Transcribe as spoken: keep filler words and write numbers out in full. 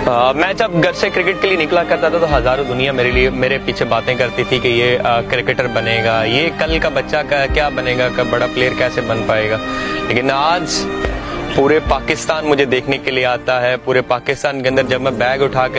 आ, मैं जब घर से क्रिकेट के लिए निकला करता था तो हजारों दुनिया मेरे लिए मेरे पीछे बातें करती थी कि ये आ, क्रिकेटर बनेगा, ये कल का बच्चा का क्या बनेगा, कब बड़ा प्लेयर कैसे बन पाएगा। लेकिन आज पूरे पाकिस्तान मुझे देखने के लिए आता है। पूरे पाकिस्तान के अंदर जब मैं बैग उठा के